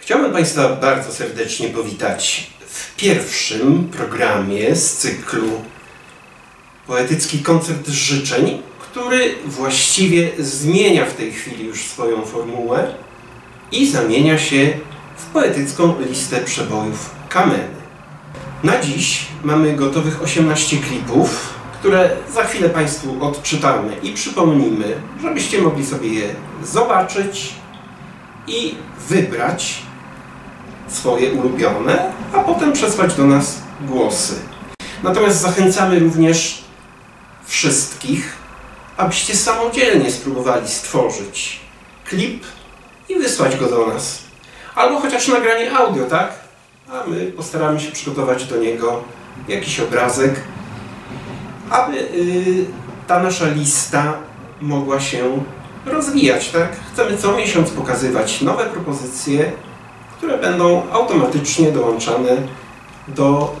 Chciałbym Państwa bardzo serdecznie powitać w pierwszym programie z cyklu Poetycki Koncert Życzeń, który właściwie zmienia w tej chwili już swoją formułę i zamienia się w poetycką listę przebojów Kameny. Na dziś mamy gotowych 18 klipów, które za chwilę Państwu odczytamy i przypomnimy, żebyście mogli sobie je zobaczyć i wybrać swoje ulubione, a potem przesłać do nas głosy. Natomiast zachęcamy również wszystkich, abyście samodzielnie spróbowali stworzyć klip i wysłać go do nas. Albo chociaż nagranie audio, tak? A my postaramy się przygotować do niego jakiś obrazek, aby ta nasza lista mogła się rozwijać, tak? Chcemy co miesiąc pokazywać nowe propozycje, które będą automatycznie dołączane do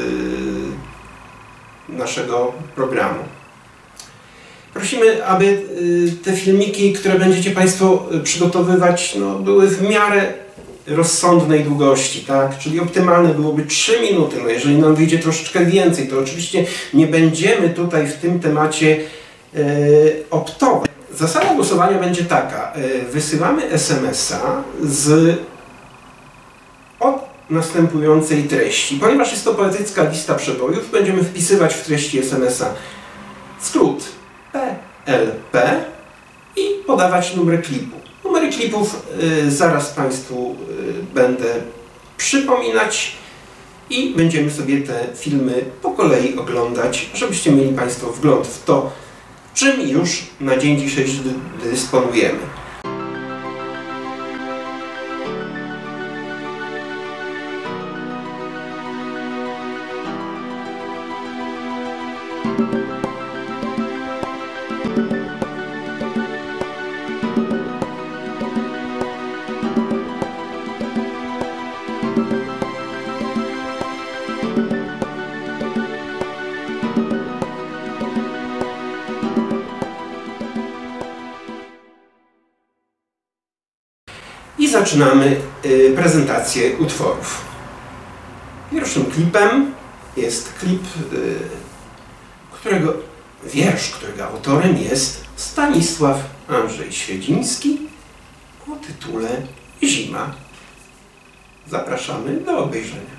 naszego programu. Prosimy, aby te filmiki, które będziecie Państwo przygotowywać, były w miarę rozsądnej długości, tak? Czyli optymalne byłoby 3 minuty. Jeżeli nam wyjdzie troszeczkę więcej, to oczywiście nie będziemy tutaj w tym temacie optować. Zasada głosowania będzie taka. Wysyłamy SMS-a od następującej treści. Ponieważ jest to poetycka lista przebojów, będziemy wpisywać w treści SMS-a skrót PLP i podawać numery klipu. Numery klipów zaraz Państwu będę przypominać i będziemy sobie te filmy po kolei oglądać, żebyście mieli Państwo wgląd w to, czym już na dzień dzisiejszy dysponujemy. I zaczynamy prezentację utworów. Pierwszym klipem jest klip, wiersz którego autorem jest Stanisław Andrzej Świedziński o tytule Zima. Zapraszamy do obejrzenia.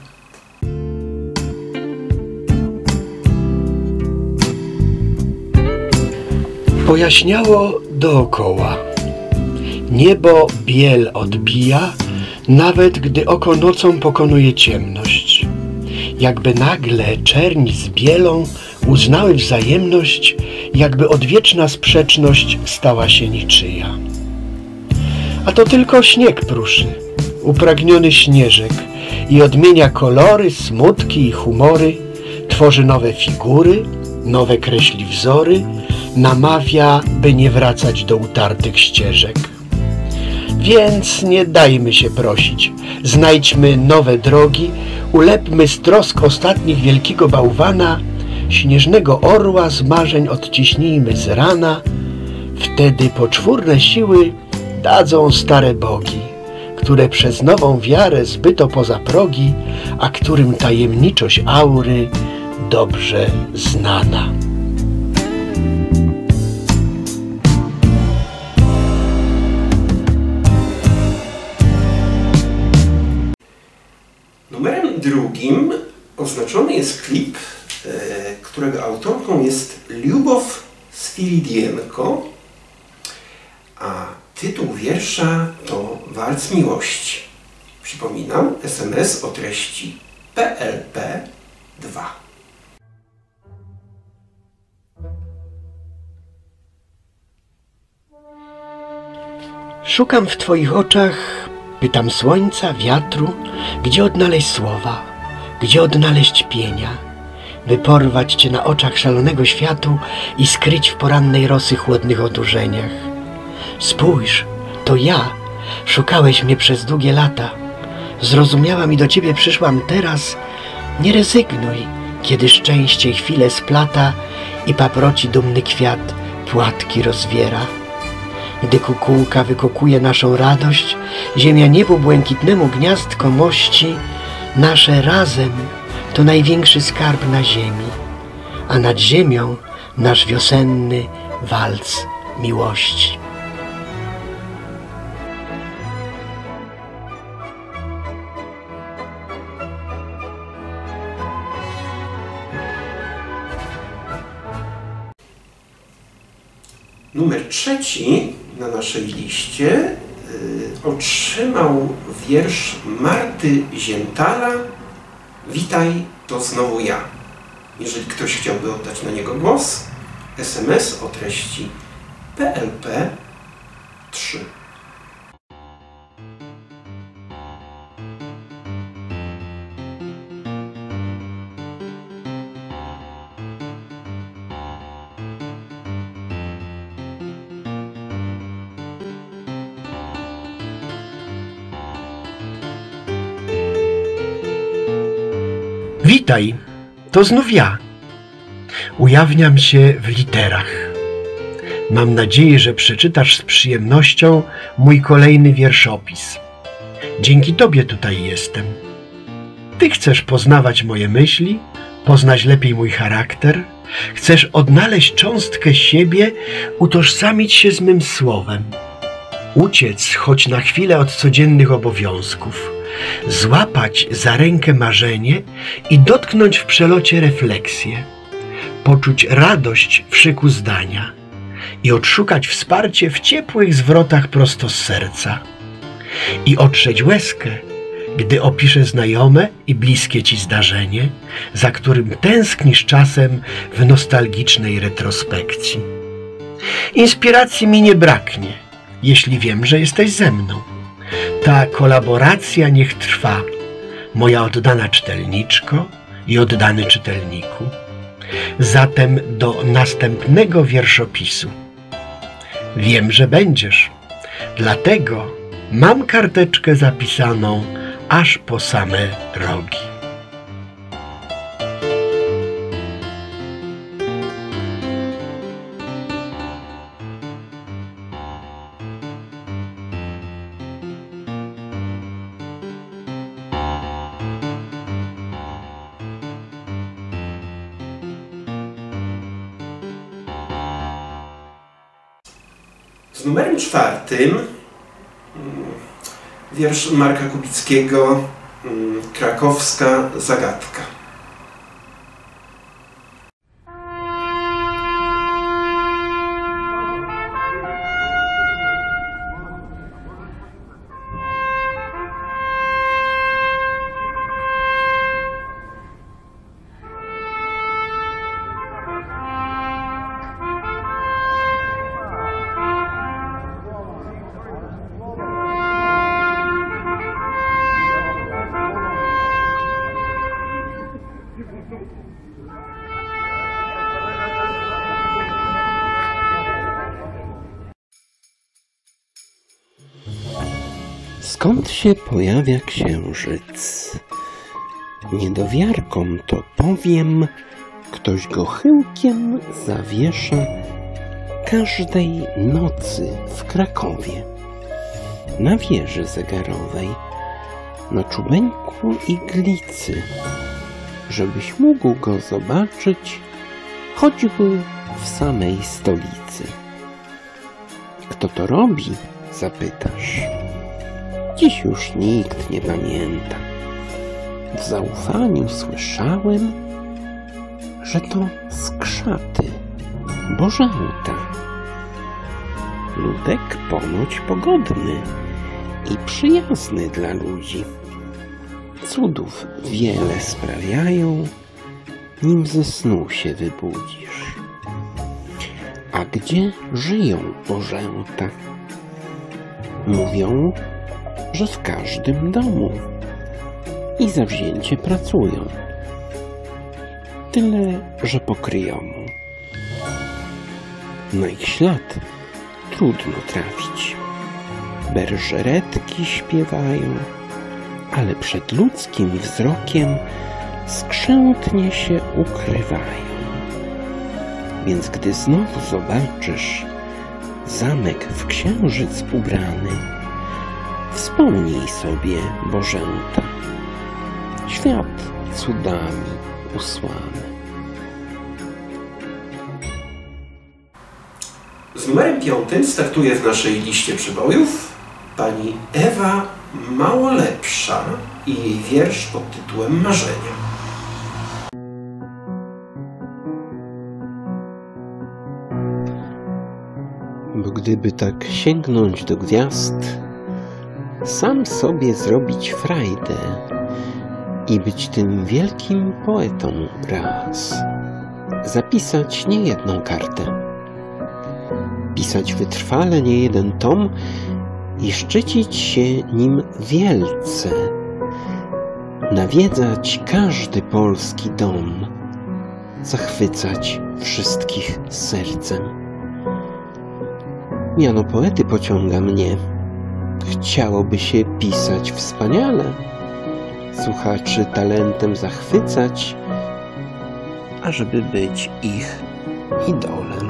Pojaśniało dookoła. Niebo biel odbija, nawet gdy oko nocą pokonuje ciemność. Jakby nagle czerń z bielą uznały wzajemność, jakby odwieczna sprzeczność stała się niczyja. A to tylko śnieg pruszy, upragniony śnieżek i odmienia kolory, smutki i humory, tworzy nowe figury, nowe kreśli wzory, namawia, by nie wracać do utartych ścieżek. Więc nie dajmy się prosić, znajdźmy nowe drogi, ulepmy z trosk ostatnich wielkiego bałwana, śnieżnego orła z marzeń odciśnijmy z rana, wtedy poczwórne siły dadzą stare bogi, które przez nową wiarę zbyto poza progi, a którym tajemniczość aury dobrze znana. Numerem drugim oznaczony jest klip, którego autorką jest Liubow Sfiridienko, a tytuł wiersza to Walc Miłości. Przypominam, SMS o treści PLP 2. Szukam w Twoich oczach, pytam słońca, wiatru, gdzie odnaleźć słowa, gdzie odnaleźć pienia, by porwać Cię na oczach szalonego światu i skryć w porannej rosy chłodnych odurzeniach. Spójrz, to ja, szukałeś mnie przez długie lata, zrozumiałam i do Ciebie przyszłam teraz. Nie rezygnuj, kiedy szczęście chwilę splata i paproci dumny kwiat płatki rozwiera. Gdy kukułka wykokuje naszą radość, ziemia niebu błękitnemu gniazdko mości, nasze razem to największy skarb na ziemi, a nad ziemią nasz wiosenny walc miłości. Numer 3 na naszej liście otrzymał wiersz Marty Zientala „Witaj, to znowu ja”. Jeżeli ktoś chciałby oddać na niego głos, SMS o treści PLP 3. Witaj, to znów ja. Ujawniam się w literach. Mam nadzieję, że przeczytasz z przyjemnością mój kolejny wierszopis. Dzięki Tobie tutaj jestem. Ty chcesz poznawać moje myśli, poznać lepiej mój charakter, chcesz odnaleźć cząstkę siebie, utożsamić się z mym słowem, uciec choć na chwilę od codziennych obowiązków, złapać za rękę marzenie i dotknąć w przelocie refleksję, poczuć radość w szyku zdania i odszukać wsparcie w ciepłych zwrotach prosto z serca i otrzeć łezkę, gdy opiszę znajome i bliskie Ci zdarzenie, za którym tęsknisz czasem w nostalgicznej retrospekcji. Inspiracji mi nie braknie, jeśli wiem, że jesteś ze mną. Ta kolaboracja niech trwa, moja oddana czytelniczko i oddany czytelniku. Zatem do następnego wierszopisu. Wiem, że będziesz, dlatego mam karteczkę zapisaną aż po same rogi. Z numerem 4 wiersz Marka Kubickiego „Krakowska zagadka”. Skąd się pojawia księżyc? Niedowiarkom to powiem, ktoś go chyłkiem zawiesza każdej nocy w Krakowie. Na wieży zegarowej, na czubeńku iglicy, żebyś mógł go zobaczyć choćby w samej stolicy. Kto to robi? Zapytasz. Dziś już nikt nie pamięta. W zaufaniu słyszałem, że to skrzaty Bożęta. Ludek ponoć pogodny i przyjazny dla ludzi. Cudów wiele sprawiają, nim ze snu się wybudzisz. A gdzie żyją Bożęta? Mówią, że w każdym domu i zawzięcie pracują. Tyle, że po kryjomu. Na ich ślad trudno trafić. Berżeretki śpiewają, ale przed ludzkim wzrokiem skrzętnie się ukrywają. Więc gdy znowu zobaczysz zamek w księżyc ubrany. Wspomnij sobie, Bożęta, świat cudami usłany. Z numerem 5 startuje w naszej liście przebojów pani Ewa Małolepsza i jej wiersz pod tytułem Marzenia. Bo gdyby tak sięgnąć do gwiazd, sam sobie zrobić frajdę i być tym wielkim poetą raz, zapisać niejedną kartę, pisać wytrwale niejeden tom i szczycić się nim wielce, nawiedzać każdy polski dom, zachwycać wszystkich sercem. Miano poety pociąga mnie, chciałoby się pisać wspaniale, słuchaczy talentem zachwycać, ażeby być ich idolem.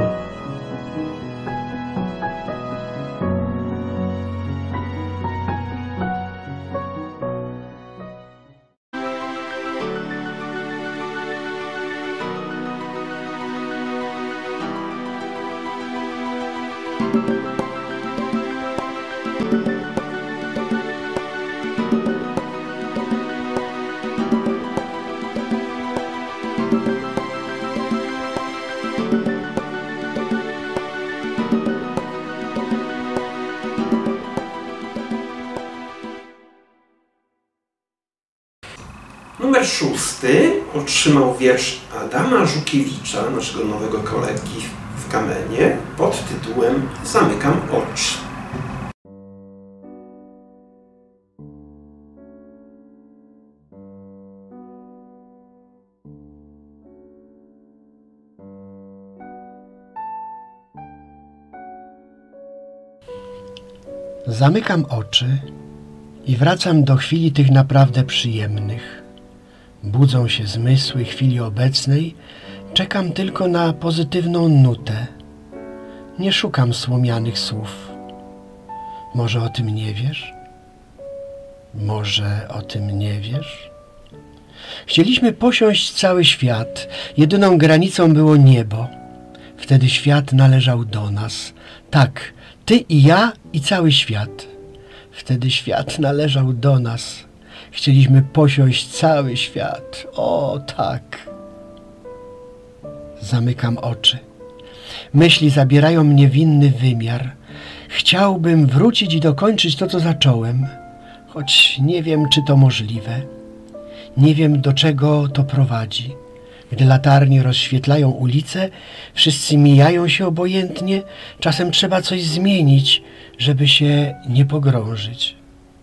Numer 6 otrzymał wiersz Adama Żukiewicza, naszego nowego kolegi w Kamenie, pod tytułem Zamykam oczy. Zamykam oczy i wracam do chwili tych naprawdę przyjemnych. Budzą się zmysły chwili obecnej, czekam tylko na pozytywną nutę. Nie szukam słomianych słów. Może o tym nie wiesz? Może o tym nie wiesz? Chcieliśmy posiąść cały świat, jedyną granicą było niebo. Wtedy świat należał do nas. Tak, ty i ja i cały świat. Wtedy świat należał do nas. Chcieliśmy posiąść cały świat. O, tak. Zamykam oczy. Myśli zabierają mnie w inny wymiar. Chciałbym wrócić i dokończyć to, co zacząłem, choć nie wiem, czy to możliwe. Nie wiem, do czego to prowadzi. Gdy latarnie rozświetlają ulice, wszyscy mijają się obojętnie. Czasem trzeba coś zmienić, żeby się nie pogrążyć.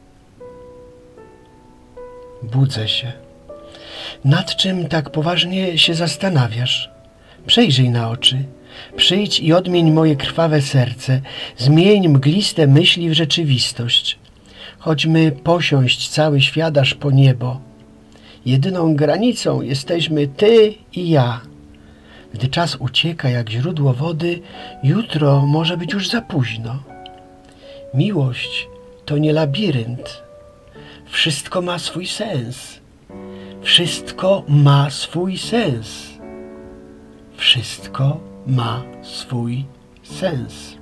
Budzę się. Nad czym tak poważnie się zastanawiasz? Przejrzyj na oczy. Przyjdź i odmień moje krwawe serce. Zmień mgliste myśli w rzeczywistość. Chodźmy posiąść cały świat aż po niebo. Jedyną granicą jesteśmy ty i ja. Gdy czas ucieka jak źródło wody, jutro może być już za późno. Miłość to nie labirynt. Wszystko ma swój sens. Wszystko ma swój sens. Wszystko ma swój sens.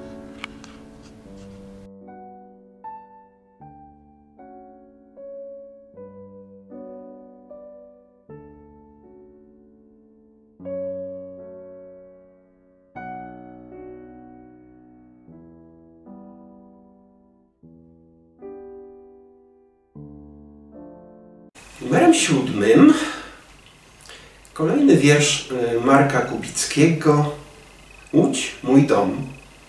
Numerem 7 kolejny wiersz Marka Kubickiego Łódź, mój dom.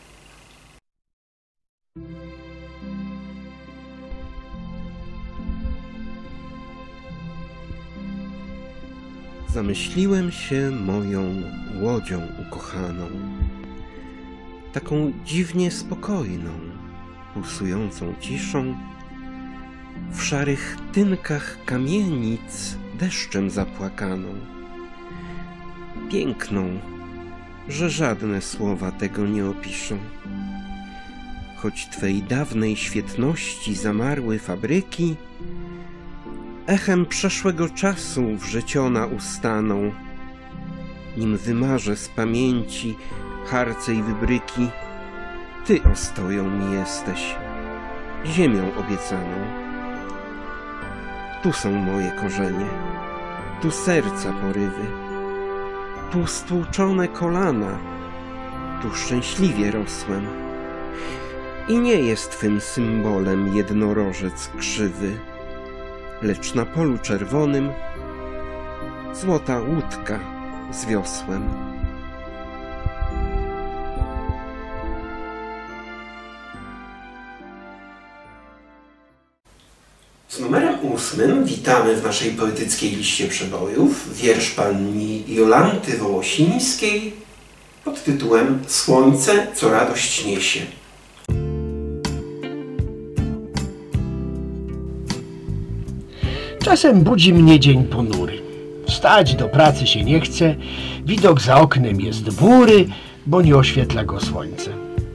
Zamyśliłem się moją łodzią ukochaną, taką dziwnie spokojną, pulsującą ciszą, w szarych tynkach kamienic deszczem zapłakaną, piękną, że żadne słowa tego nie opiszą. Choć twej dawnej świetności zamarły fabryki, echem przeszłego czasu wrzeciona ustaną, nim wymarzę z pamięci harce i wybryki. Ty ostoją mi jesteś, ziemią obiecaną. Tu są moje korzenie, tu serca porywy, tu stłuczone kolana, tu szczęśliwie rosłem. I nie jest twym symbolem jednorożec krzywy, lecz na polu czerwonym złota łódka z wiosłem. Z numerem 8 witamy w naszej poetyckiej liście przebojów wiersz pani Jolanty Wołosińskiej pod tytułem Słońce, co radość niesie. Czasem budzi mnie dzień ponury. Wstać do pracy się nie chce, widok za oknem jest bury, bo nie oświetla go słońce.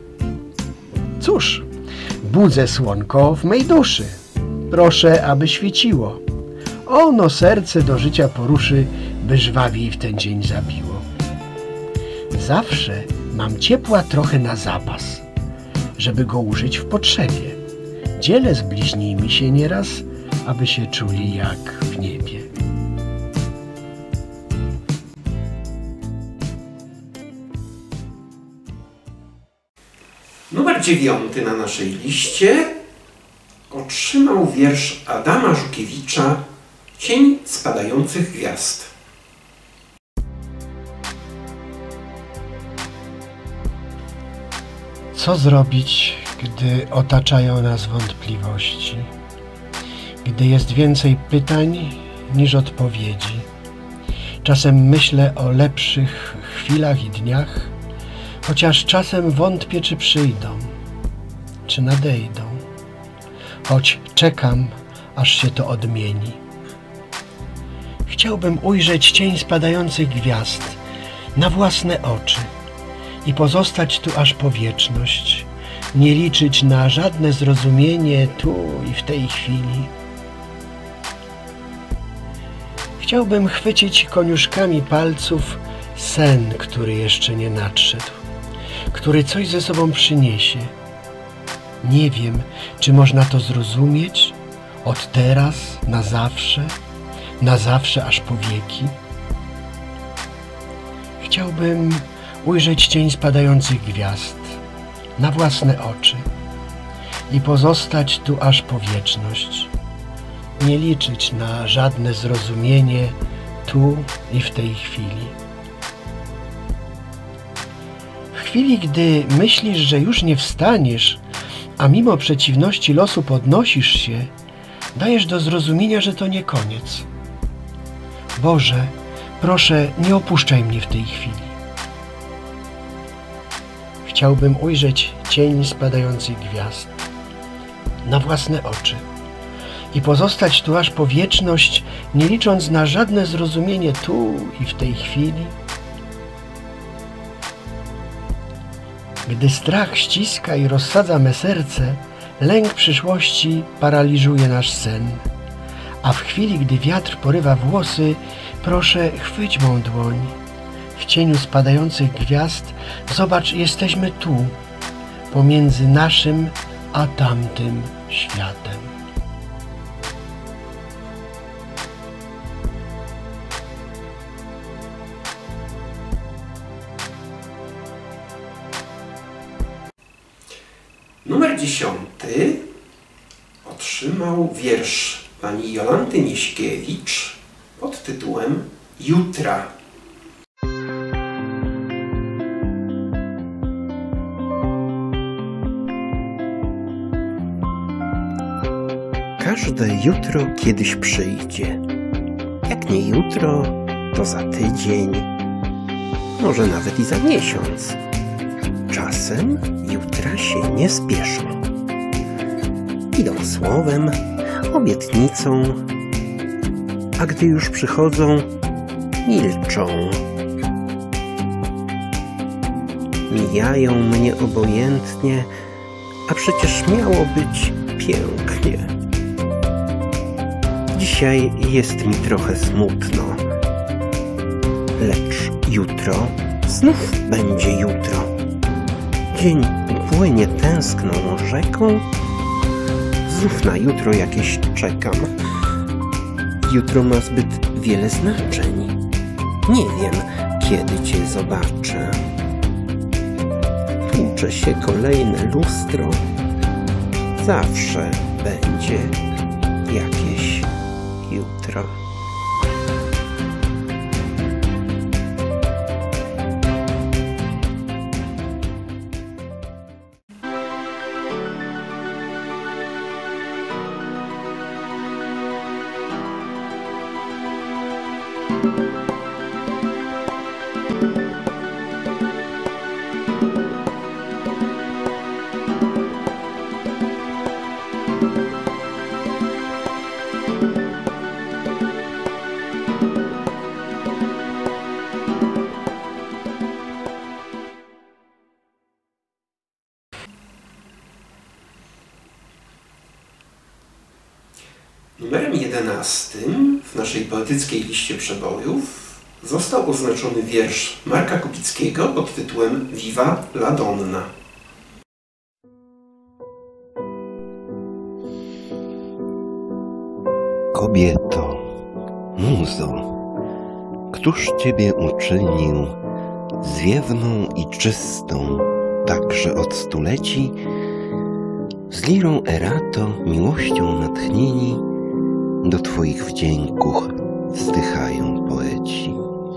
Cóż, budzę słonko w mej duszy. Proszę, aby świeciło. Ono serce do życia poruszy, by żwawiej w ten dzień zabiło. Zawsze mam ciepła trochę na zapas, żeby go użyć w potrzebie. Dzielę z bliźnimi się nieraz, aby się czuli jak w niebie. Numer 9 na naszej liście otrzymał wiersz Adama Żukiewicza Cień spadających gwiazd. Co zrobić, gdy otaczają nas wątpliwości? Gdy jest więcej pytań niż odpowiedzi. Czasem myślę o lepszych chwilach i dniach, chociaż czasem wątpię, czy przyjdą, czy nadejdą. Choć czekam, aż się to odmieni. Chciałbym ujrzeć cień spadających gwiazd na własne oczy i pozostać tu aż po wieczność, nie liczyć na żadne zrozumienie tu i w tej chwili. Chciałbym chwycić koniuszkami palców sen, który jeszcze nie nadszedł, który coś ze sobą przyniesie. Nie wiem, czy można to zrozumieć od teraz na zawsze aż po wieki. Chciałbym ujrzeć cień spadających gwiazd na własne oczy i pozostać tu aż po wieczność, nie liczyć na żadne zrozumienie tu i w tej chwili. W chwili, gdy myślisz, że już nie wstaniesz, a mimo przeciwności losu podnosisz się, dajesz do zrozumienia, że to nie koniec. Boże, proszę, nie opuszczaj mnie w tej chwili. Chciałbym ujrzeć cień spadających gwiazd na własne oczy i pozostać tu aż po wieczność, nie licząc na żadne zrozumienie tu i w tej chwili. Gdy strach ściska i rozsadza me serce, lęk przyszłości paraliżuje nasz sen. A w chwili, gdy wiatr porywa włosy, proszę, chwyć mą dłoń. W cieniu spadających gwiazd zobacz, jesteśmy tu, pomiędzy naszym a tamtym światem. Numer 10 otrzymał wiersz pani Jolanty Nieśkiewicz pod tytułem Jutra. Każde jutro kiedyś przyjdzie. Jak nie jutro, to za tydzień, może nawet i za miesiąc. Czasem jutra się nie spieszą. Idą słowem, obietnicą, a gdy już przychodzą, milczą. mijają mnie obojętnie, a przecież miało być pięknie. Dzisiaj jest mi trochę smutno, lecz jutro znów będzie jutro. Dzień płynie tęskną rzeką, znów na jutro jakieś czekam. Jutro ma zbyt wiele znaczeń, nie wiem, kiedy Cię zobaczę. Tłucze się kolejne lustro, zawsze będzie jakieś jutro. Numerem 11 w naszej poetyckiej liście przebojów został oznaczony wiersz Marka Kubickiego pod tytułem Viva la Donna. Kobieto, muzo, któż Ciebie uczynił zwiewną i czystą, także od stuleci, z lirą erato, miłością natchnieni, do Twoich wdzięków wzdychają poeci.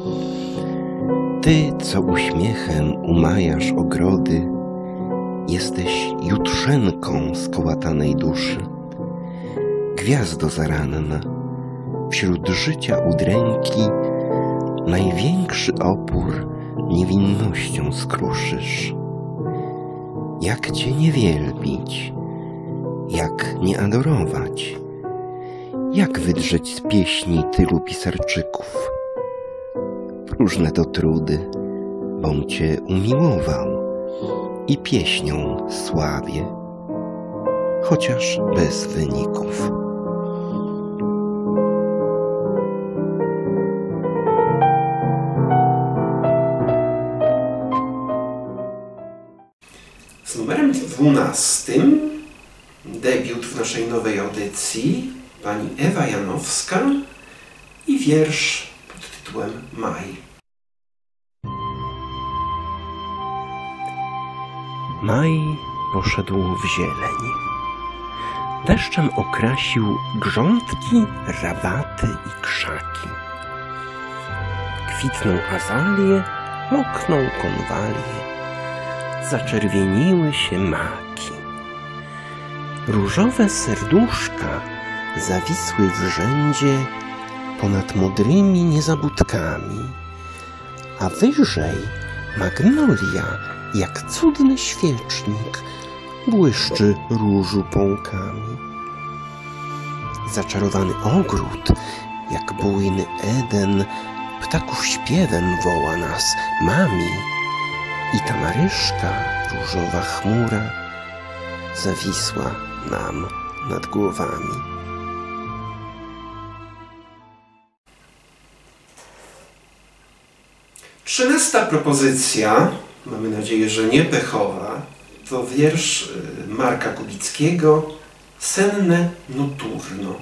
Ty, co uśmiechem umajasz ogrody, jesteś jutrzenką skołatanej duszy. Gwiazdo zaranna, wśród życia udręki, największy opór niewinnością skruszysz. Jak Cię nie wielbić, jak nie adorować, jak wydrzeć z pieśni tylu pisarczyków? Próżne to trudy, bom Cię umiłował i pieśnią sławię, chociaż bez wyników. Z numerem 12 debiut w naszej nowej audycji pani Ewa Janowska i wiersz pod tytułem Maj. Maj poszedł w zieleń. Deszczem okrasił grządki, rabaty i krzaki. Kwitną azalie, mokną konwalie, zaczerwieniły się maki. Różowe serduszka zawisły w rzędzie ponad modrymi niezabudkami, a wyżej magnolia, jak cudny świecznik, błyszczy różu pąkami. Zaczarowany ogród, jak bujny Eden, ptaków śpiewem woła nas mami, i ta maryszka, różowa chmura, zawisła nam nad głowami. Trzynasta propozycja, mamy nadzieję, że nie pechowa, to wiersz Marka Kubickiego Senne notturno.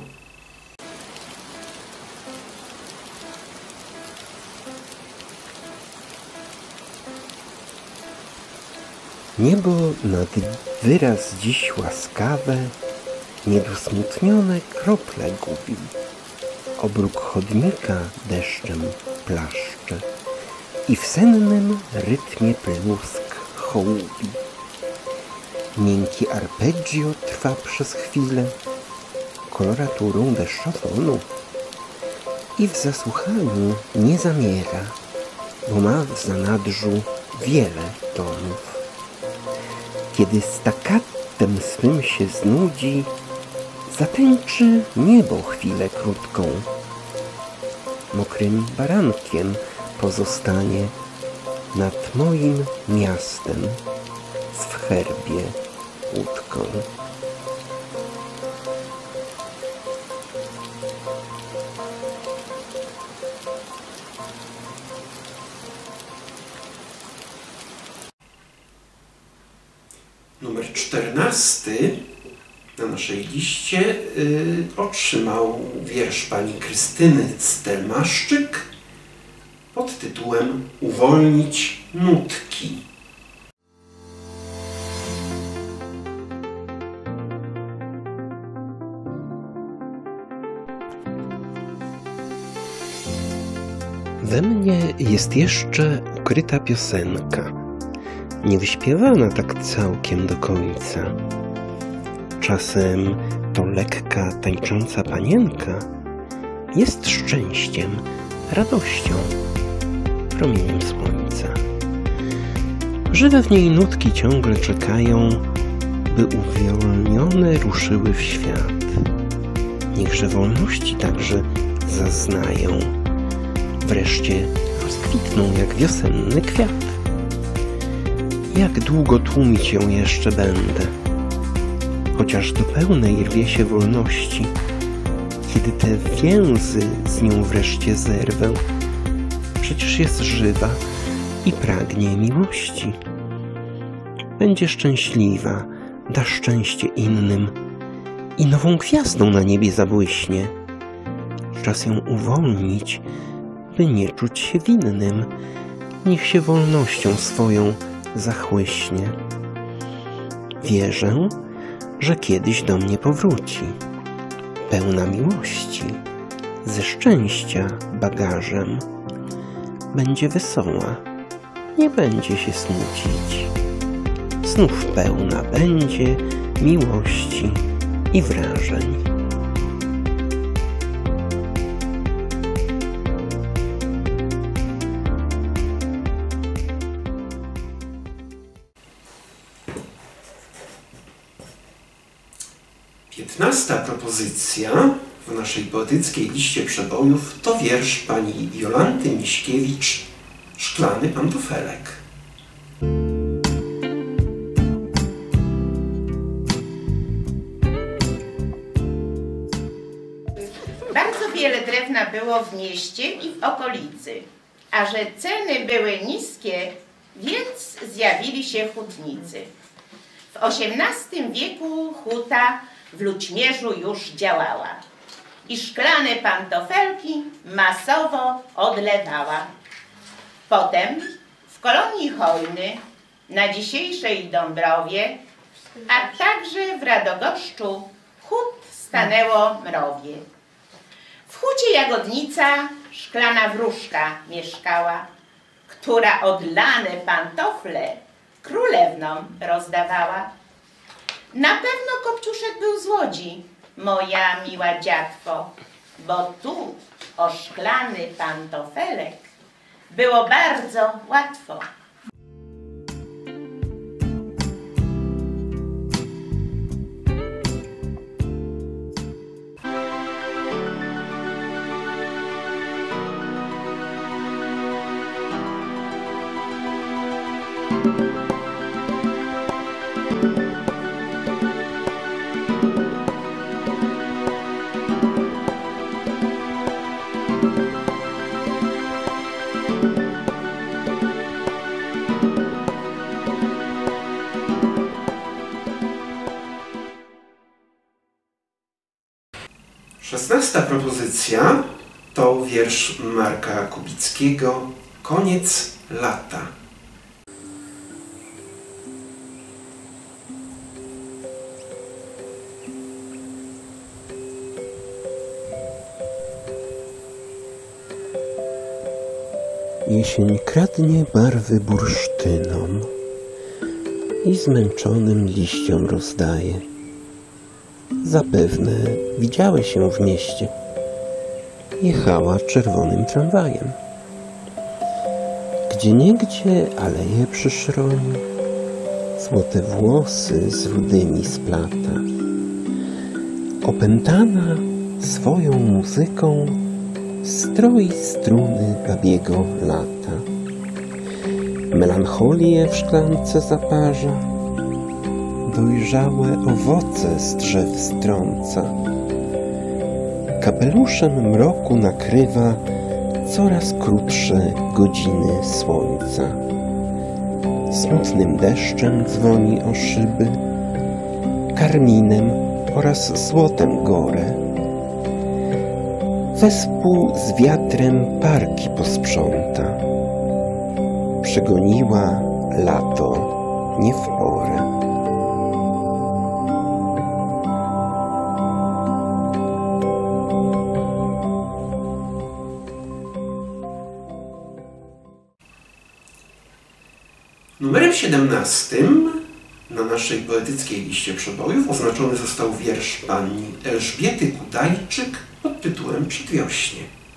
Niebo nad wyraz dziś łaskawe, niedosmutnione krople gubi. Obróg chodnika deszczem plaszcze i w sennym rytmie plusk hołubi. Miękki arpeggio trwa przez chwilę, koloraturą deszczofonu i w zasłuchaniu nie zamiera, bo ma w zanadrzu wiele tonów. Kiedy staccatem swym się znudzi, zatęczy niebo chwilę krótką. Mokrym barankiem pozostanie nad moim miastem w herbie łódką. Numer 14 na naszej liście otrzymał wiersz pani Krystyny Stelmaszczyk pod tytułem Uwolnić nutki. We mnie jest jeszcze ukryta piosenka, niewyśpiewana tak całkiem do końca. Czasem to lekka, tańcząca panienka jest szczęściem, radością, promieniem słońca. Żywe w niej nutki ciągle czekają, by uwolnione ruszyły w świat. Niechże wolności także zaznają, wreszcie rozkwitną jak wiosenny kwiat. Jak długo tłumić ją jeszcze będę, chociaż do pełnej rwie się wolności, kiedy te więzy z nią wreszcie zerwę. Przecież jest żywa i pragnie miłości. Będzie szczęśliwa, da szczęście innym i nową gwiazdą na niebie zabłyśnie. Czas ją uwolnić, by nie czuć się winnym. Niech się wolnością swoją zachłyśnie. Wierzę, że kiedyś do mnie powróci, pełna miłości, ze szczęścia bagażem. Będzie wesoła, nie będzie się smucić. Znów pełna będzie miłości i wrażeń. Piętnasta propozycja w naszej poetyckiej liście przebojów to wiersz pani Jolanty Miśkiewicz Szklany pantofelek. Bardzo wiele drewna było w mieście i w okolicy, a że ceny były niskie, więc zjawili się hutnicy. W XVIII wieku huta w Ludźmierzu już działała i szklane pantofelki masowo odlewała. Potem w kolonii Hojny, na dzisiejszej Dąbrowie, a także w Radogoszczu hut stanęło mrowie. W hucie Jagodnica szklana wróżka mieszkała, która odlane pantofle królewnom rozdawała. Na pewno Kopciuszek był z Łodzi, moja miła dziatwo, bo tu o szklany pantofelek było bardzo łatwo. Szesnasta propozycja to wiersz Marka Kubickiego Koniec lata. Jesień kradnie barwy bursztynom i zmęczonym liściom rozdaje. Zapewne widziałeś ją w mieście. Jechała czerwonym tramwajem. Gdzieniegdzie aleje przyszroni, złote włosy z rudymi splata. Opętana swoją muzyką stroi struny babiego lata. Melancholię w szklance zaparza, dojrzałe owoce z drzew strąca. Kapeluszem mroku nakrywa coraz krótsze godziny słońca. Smutnym deszczem dzwoni o szyby, karminem oraz złotem gorę. Wespół z wiatrem parki posprząta. Przegoniła lato nie w porę. Numerem 17 na naszej poetyckiej liście przebojów oznaczony został wiersz pani Elżbiety Kudajczyk pod tytułem Przedwiośnie.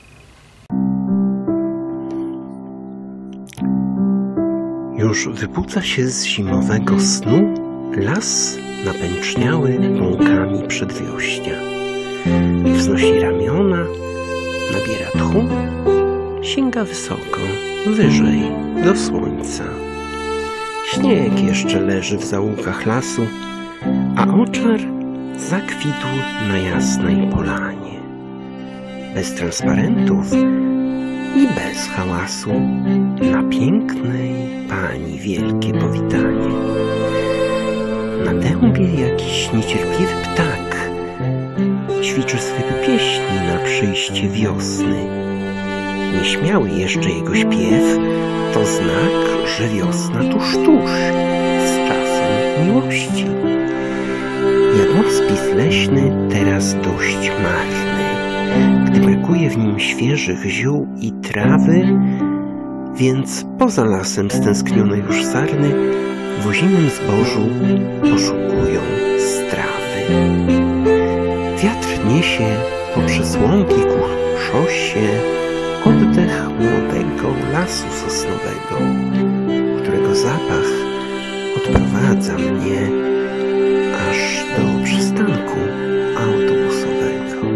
Już wypudza się z zimowego snu las napęczniały łąkami przedwiośnia. Wznosi ramiona, nabiera tchu, sięga wysoko, wyżej, do słońca. Śnieg jeszcze leży w zaułkach lasu, a oczar zakwitł na jasnej polanie. Bez transparentów i bez hałasu, na pięknej pani wielkie powitanie. Na dębie jakiś niecierpliwy ptak ćwiczy swe pieśni na przyjście wiosny. Nieśmiały jeszcze jego śpiew to znak, że wiosna tuż, z czasem miłości. Jadłospis leśny teraz dość marny, gdy brakuje w nim świeżych ziół i trawy, więc poza lasem stęsknione już sarny w ozimym zbożu poszukują strawy. Wiatr niesie poprzez łąki ku szosie oddech młodego lasu sosnowego, którego zapach odprowadza mnie aż do przystanku autobusowego.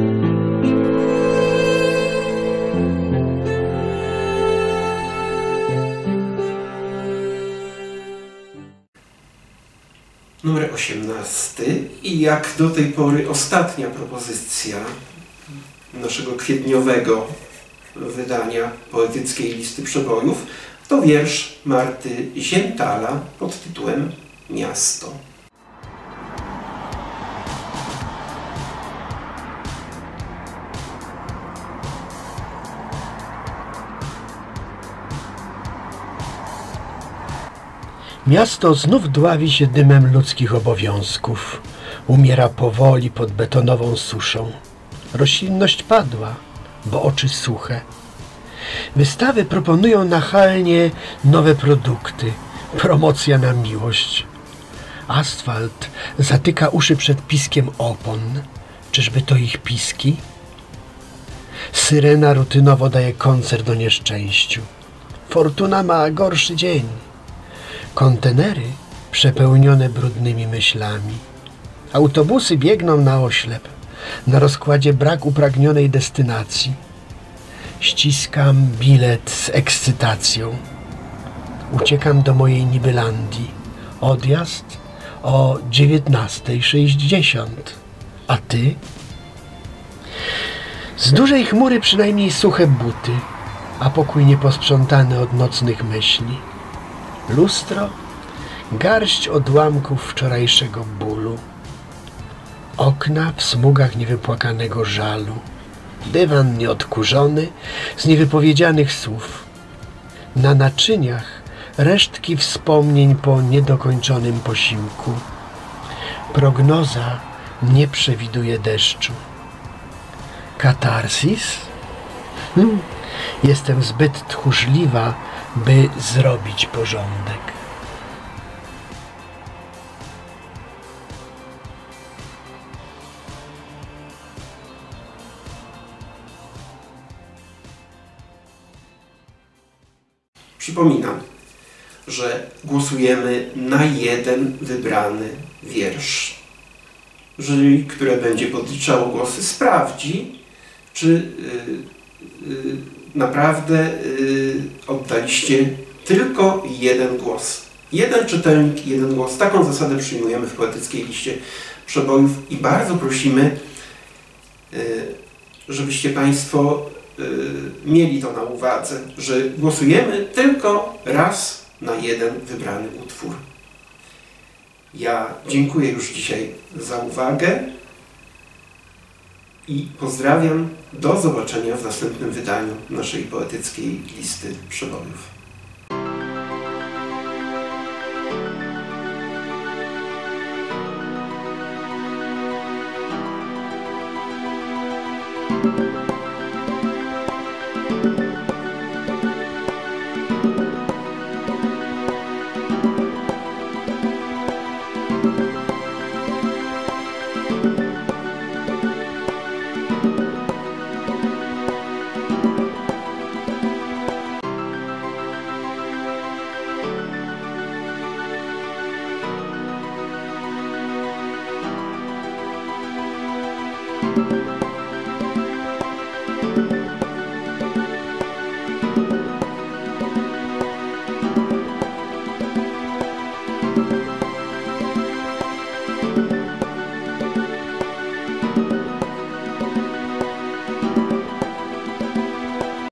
Numer 18 i jak do tej pory ostatnia propozycja naszego kwietniowego wydania poetyckiej listy przebojów to wiersz Marty Zientala pod tytułem Miasto. Miasto znów dławi się dymem ludzkich obowiązków. Umiera powoli pod betonową suszą. Roślinność padła, bo oczy suche. Wystawy proponują nachalnie nowe produkty. Promocja na miłość. Asfalt zatyka uszy przed piskiem opon. Czyżby to ich piski? Syrena rutynowo daje koncert o nieszczęściu. Fortuna ma gorszy dzień. Kontenery przepełnione brudnymi myślami. Autobusy biegną na oślep. Na rozkładzie brak upragnionej destynacji. Ściskam bilet z ekscytacją. Uciekam do mojej Nibylandii. Odjazd o 19:60. A ty? Z dużej chmury przynajmniej suche buty, a pokój nieposprzątany od nocnych myśli. Lustro, garść odłamków wczorajszego bólu. Okna w smugach niewypłakanego żalu. Dywan nieodkurzony z niewypowiedzianych słów. Na naczyniach resztki wspomnień po niedokończonym posiłku. Prognoza nie przewiduje deszczu. Katarsis? Jestem zbyt tchórzliwa, by zrobić porządek. Przypominam, że głosujemy na jeden wybrany wiersz. Jury, które będzie podliczało głosy, sprawdzi, czy naprawdę oddaliście tylko jeden głos. Jeden czytelnik, jeden głos. Taką zasadę przyjmujemy w Poetyckiej Liście Przebojów i bardzo prosimy, żebyście Państwo mieli to na uwadze, że głosujemy tylko raz na jeden wybrany utwór. Ja dziękuję już dzisiaj za uwagę i pozdrawiam. Do zobaczenia w następnym wydaniu naszej Poetyckiej Listy Przebojów.